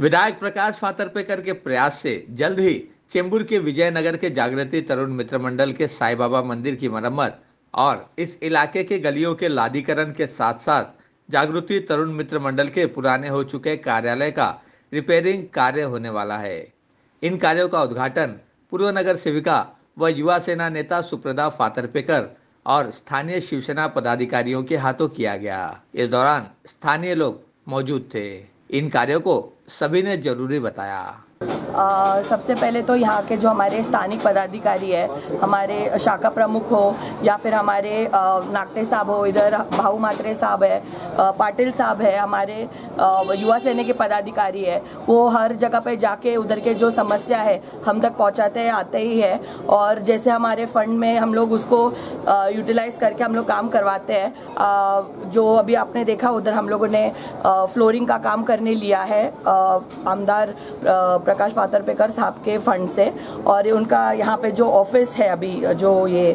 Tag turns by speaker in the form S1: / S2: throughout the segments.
S1: विधायक प्रकाश फातर्पेकर के प्रयास से जल्द ही चेंबूर के विजयनगर के जागृति तरुण मित्र मंडल के साईं बाबा मंदिर की मरम्मत और इस इलाके के गलियों के लादीकरण के साथ साथ जागृति तरुण मित्र मंडल के पुराने हो चुके कार्यालय का रिपेयरिंग कार्य होने वाला है। इन कार्यों का उद्घाटन पूर्व नगर सेविका व युवा सेना नेता सुप्रदा फातर्पेकर और स्थानीय शिवसेना पदाधिकारियों के हाथों किया गया। इस दौरान स्थानीय लोग मौजूद थे। इन कार्यों को सभी ने जरूरी बताया।
S2: सबसे पहले तो यहाँ के जो हमारे स्थानिक पदाधिकारी है, हमारे शाखा प्रमुख हो या फिर हमारे नागटे साहब हो, इधर भाऊ मात्रे साहब है, पाटिल साहब है, हमारे युवा सेना के पदाधिकारी है, वो हर जगह पे जाके उधर के जो समस्या है हम तक पहुँचाते हैं, आते ही है। और जैसे हमारे फंड में हम लोग उसको यूटिलाइज करके हम लोग काम करवाते हैं। जो अभी आपने देखा उधर हम लोगों ने फ्लोरिंग का काम करने लिया है आमदार प्रकाश फातर्पेकर साहब के फंड से। और उनका यहाँ पे जो ऑफिस है, अभी जो ये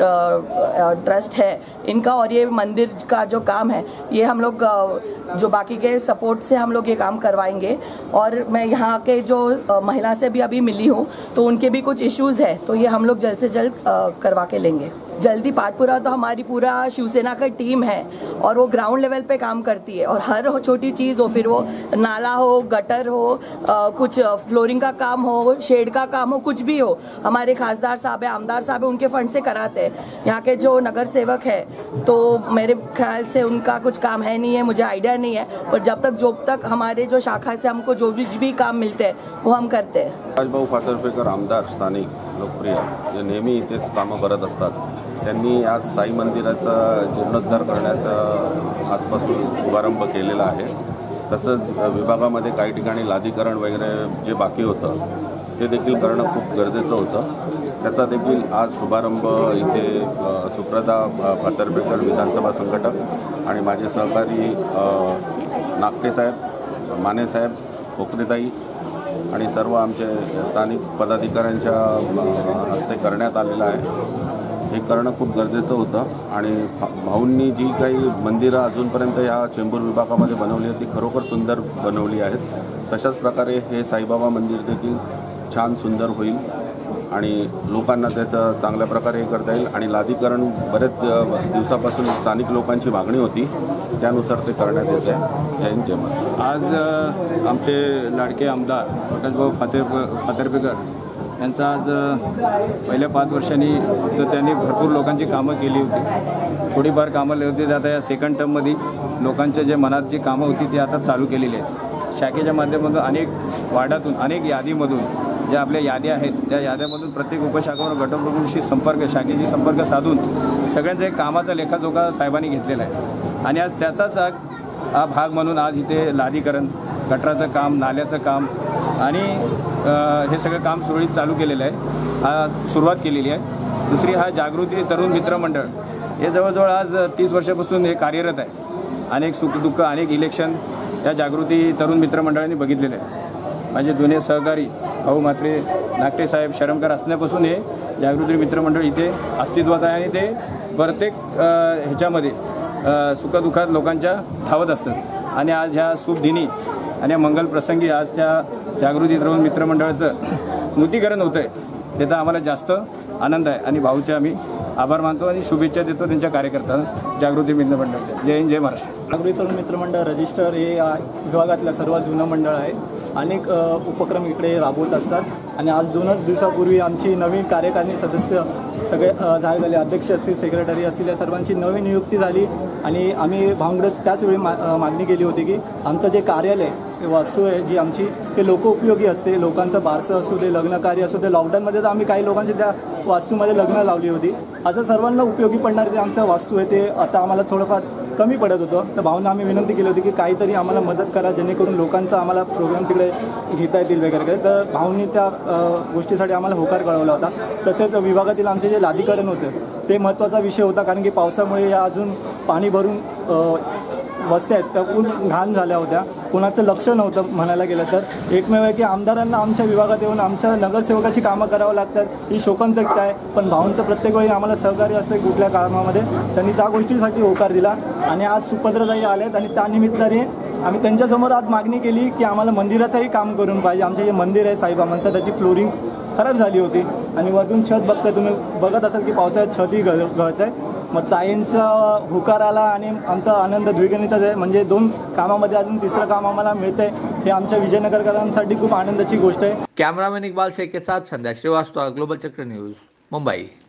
S2: ट्रस्ट है इनका, और ये मंदिर का जो काम है, ये हम लोग जो बाकी के सपोर्ट से हम लोग ये काम करवाएंगे। और मैं यहाँ के जो महिला से भी अभी मिली हूँ, तो उनके भी कुछ इश्यूज है, तो ये हम लोग जल्द से जल्द करवा के लेंगे। जल्दी पाटपुरा तो हमारी पूरा शिवसेना का टीम है और वो ग्राउंड लेवल पे काम करती है। और हर छोटी चीज़ हो, फिर वो नाला हो, गटर हो, कुछ फ्लोरिंग का काम हो, शेड का काम हो, कुछ भी हो, हमारे खासदार साहब है, आमदार साहब है, उनके फंड से कराते हैं। यहाँ के जो नगर सेवक है, तो मेरे ख्याल से उनका कुछ काम है नहीं है, मुझे आइडिया नहीं है, पर जब तक हमारे जो शाखा से हमको जो भी काम मिलते हैं वो हम करते हैं।
S3: भाऊ फातर्पेकर आमदार स्थानिक लोकप्रिय जे नेहमी इथेच कामं करत असतात, त्यांनी आज साई मंदिराचा जीर्णोद्धार करण्याचा आजपासून शुभारंभ केलेला आहे। तसंच विभागामध्ये काही ठिकाणी लादीकरण वगैरे जे बाकी होतं ते देखील करणं खूप गरजेचं होतं। त्याचा देखील आज शुभारंभ इथे सुप्रदा फातर्पेकर विधानसभा संघटक आणि माझे सहकारी नागटे साहेब, माने साहेब, कोकरेताई आणि सर्व आमचे स्थानिक पदाधिकाऱ्यांच्या हस्ते करण्यात आलेलं आहे। हे करणं खूप गरजेचं होतं आणि भाऊंनी जी काही मंदिरं अजूनपर्यंत या चेंबूर विभागामध्ये बनवली आहेत ती खरोखर सुंदर बनवली आहेत। तशाच प्रकारे हे साईबाबा मंदिर देखील छान सुंदर होईल आणि लोकांना त्याचं चांगल्या प्रकारे हे करता येईल। आणि लादीकरण बरेच दिवसापासून स्थानिक लोकांची मागणी होती, त्यानुसार ते करण्यात येत आहे। जय हिंद, जय महाराष्ट्र।
S4: आज आमचे लाडके आमदार प्रकाशभाऊ फातर्पेकर यांचा आज पहिल्या 5 वर्षांनी तर त्यांनी भरपूर लोकांची कामं केली होती, थोडीफार कामं होती, आता या सेकंड टर्ममध्ये लोकांच्या जे मनात जी कामं होती ती आता चालू केलेली आहेत। शाखेच्या माध्यमातून अनेक वार्डातून, अनेक यादीमधून ज्या आपल्या याद्या आहेत त्या याद्यामधून प्रत्येक उपशाखावर गटप्रमुखांशी शाखेशी संपर्क साधून सगळ्यांचा एक कामाचा लेखाजोखा साहेबांनी घेतलेला आहे। आणि आज त्याचाच हा भाग म्हणून आज इथे लादीकरण, गटराचं काम, नाल्याचं काम आणि हे सगळं काम सुरळीत चालू केलेलं आहे, हा सुरुवात केलेली आहे। दुसरी हा जागृती तरुण मित्र मंडळ, हे जवळजवळ आज 30 वर्षापासून हे कार्यरत आहे। अनेक सुखदुःख, अनेक इलेक्शन या जागृती तरुण मित्र मंडळाने बघितलेले आहे। माझे जुने सहकारी भाऊ मात्रे, नागटे साहेब, शरमकर असण्यापासून हे जागृती मित्र मंडळ इथे अस्तित्वात आहे आणि ते प्रत्येक ह्याच्यामध्ये सुखदुःखात लोकांच्या धावत असतात। आणि आज ह्या शुभ दिनी आणि मंगल प्रसंगी आज त्या जागृती तरुण मित्र मंडळाचं नूतनीकरण होतं आहे, त्याचा आम्हाला जास्त आनंद आहे आणि भाऊचे आम्ही आभार मानतो आणि शुभेच्छा देतो त्यांच्या कार्यकर्त्यांना, जागृती मित्र मंडळाच्या। जय हिंद, जय महाराष्ट्र।
S5: जागृती तरुण मित्र मंडळ रजिस्टर हे विभागातलं सर्वात जुनं मंडळ आहे। अनेक उपक्रम इकडे राबवत असतात आणि आज 2 दिवसापूर्वी आमची नवीन कार्यकारिणी सदस्य सगळे झाले, अध्यक्ष असतील, सेक्रेटरी असतील, या सर्वांची नवीन नियुक्ती झाली। आणि आम्ही भाऊंकडे त्याचवेळी मागणी केली होती की आमचं जे कार्यालय, वास्तू आहे जी आमची, ते लोकोपयोगी असते, लोकांचं बारसं असू दे, लग्नकार्य असू दे। लॉकडाऊनमध्ये तर आम्ही काही लोकांची त्या वास्तूमध्ये लग्न लावली होती, असं सर्वांना उपयोगी पडणारे ते आमचं वास्तू आहे, ते आता आम्हाला थोडंफार कमी पडत होतं। तर भाऊंना आम्ही विनंती केली होती की काहीतरी आम्हाला मदत करा, जेणेकरून लोकांचा आम्हाला प्रोग्राम तिकडे घेता येतील वगैरे। तर भाऊंनी त्या गोष्टीसाठी आम्हाला होकार कळवला होता। तसेच विभागातील आमचे जे लादीकरण होतं ते महत्त्वाचा विषय होता, कारण की पावसामुळे या अजून पाणी भरून वस्त्या आहेत त्या खूप घाण झाल्या होत्या, कोणाचं लक्ष नव्हतं म्हणायला गेलं तर। एकमेव आहे की आमदारांना आमच्या विभागात येऊन आमच्या नगरसेवकाची कामं करावं लागतात, ही शोकांतिक आहे। पण भाऊंचं प्रत्येक वेळी आम्हाला सहकार्य असतं कुठल्या कामामध्ये, त्यांनी त्या गोष्टीसाठी होकार दिला। आणि आज सुभद्राताई आल्यात आणि त्यानिमित्ताने आम्ही त्यांच्यासमोर आज मागणी केली की आम्हाला मंदिराचंही काम करून पाहिजे. आमचे जे मंदिर आहे साईबाबांचं त्याची फ्लोरिंग खराब झाली होती आणि वरतून छत बघताय तुम्ही बघत असाल की पावसाळ्यात छतही गळत आहे. मग ताईंचा होकार आला आणि आमचा आनंद द्विगुणितच आहे. म्हणजे 2 कामामध्ये अजून 3रं काम आम्हाला मिळतंय. हे आमच्या विजयनगरकरांसाठी खूप आनंदाची गोष्ट आहे.
S1: कैमरामैन इकबाल शेख के साथ संध्या श्रीवास्तव, ग्लोबल चक्र न्यूज, मुंबई.